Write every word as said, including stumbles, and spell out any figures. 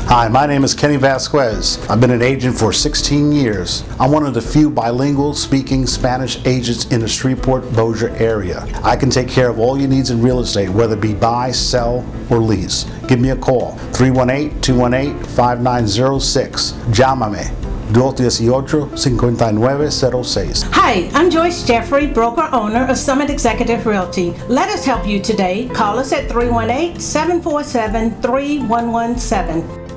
Hi, my name is Kenny Vasquez. I've been an agent for sixteen years. I'm one of the few bilingual speaking Spanish agents in the Shreveport-Bossier area. I can take care of all your needs in real estate, whether it be buy, sell, or lease. Give me a call, three one eight, two one eight, five nine zero six. Llámame, dos dieciocho, cincuenta y nueve cero seis. Hi, I'm Joyce Jeffrey, broker owner of Summit Executive Realty. Let us help you today. Call us at three one eight, seven four seven, three one one seven.